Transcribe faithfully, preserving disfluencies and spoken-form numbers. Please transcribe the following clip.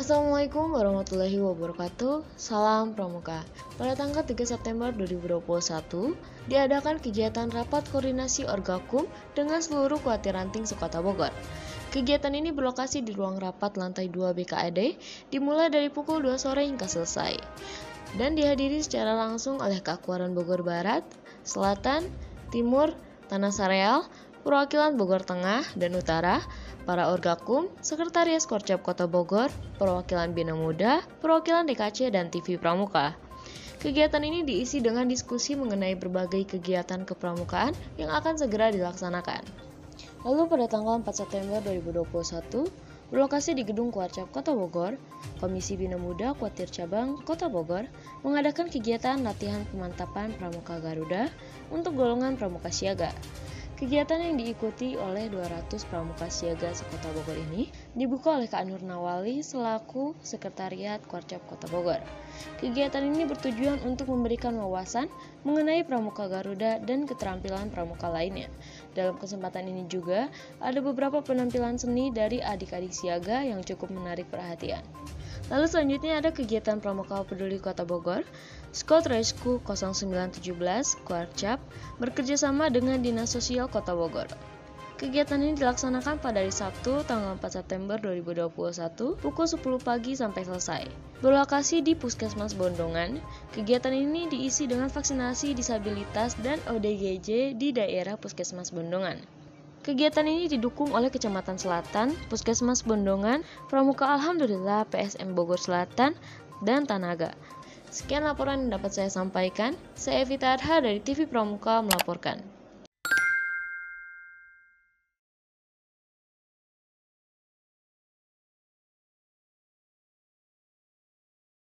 Assalamualaikum warahmatullahi wabarakatuh. Salam Pramuka. Pada tanggal tiga September dua ribu dua puluh satu, diadakan kegiatan rapat koordinasi Orgakum dengan seluruh Kuartir Ranting sekota Bogor. Kegiatan ini berlokasi di ruang rapat lantai dua B K A D, dimulai dari pukul dua sore hingga selesai, dan dihadiri secara langsung oleh Keakwaran Bogor Barat, Selatan, Timur, Tanah Sareal, perwakilan Bogor Tengah dan Utara, para Orgakum, Sekretariat Korcap Kota Bogor, perwakilan Bina Muda, perwakilan D K C, dan T V Pramuka. Kegiatan ini diisi dengan diskusi mengenai berbagai kegiatan kepramukaan yang akan segera dilaksanakan. Lalu pada tanggal empat September dua ribu dua puluh satu, berlokasi di Gedung Kuarcap Kota Bogor, Komisi Bina Muda Kuartir Cabang Kota Bogor mengadakan kegiatan latihan pemantapan Pramuka Garuda untuk golongan Pramuka Siaga. Kegiatan yang diikuti oleh dua ratus pramuka siaga sekota Bogor ini dibuka oleh Kak Nur Nawali selaku Sekretariat Korcap Kota Bogor. Kegiatan ini bertujuan untuk memberikan wawasan mengenai pramuka Garuda dan keterampilan pramuka lainnya. Dalam kesempatan ini juga ada beberapa penampilan seni dari adik-adik siaga yang cukup menarik perhatian. Lalu selanjutnya ada kegiatan Pramuka Peduli Kota Bogor, Squad Rescue nol sembilan satu tujuh Kuarcap bekerjasama dengan Dinas Sosial Kota Bogor. Kegiatan ini dilaksanakan pada hari Sabtu tanggal empat September dua ribu dua puluh satu pukul sepuluh pagi sampai selesai. Berlokasi di Puskesmas Bondongan, kegiatan ini diisi dengan vaksinasi disabilitas dan O D G J di daerah Puskesmas Bondongan. Kegiatan ini didukung oleh Kecamatan Selatan, Puskesmas Bondongan, Pramuka Alhamdulillah, P S M Bogor Selatan, dan Tanaga. Sekian laporan yang dapat saya sampaikan. Saya Evita Adha dari T V Pramuka melaporkan.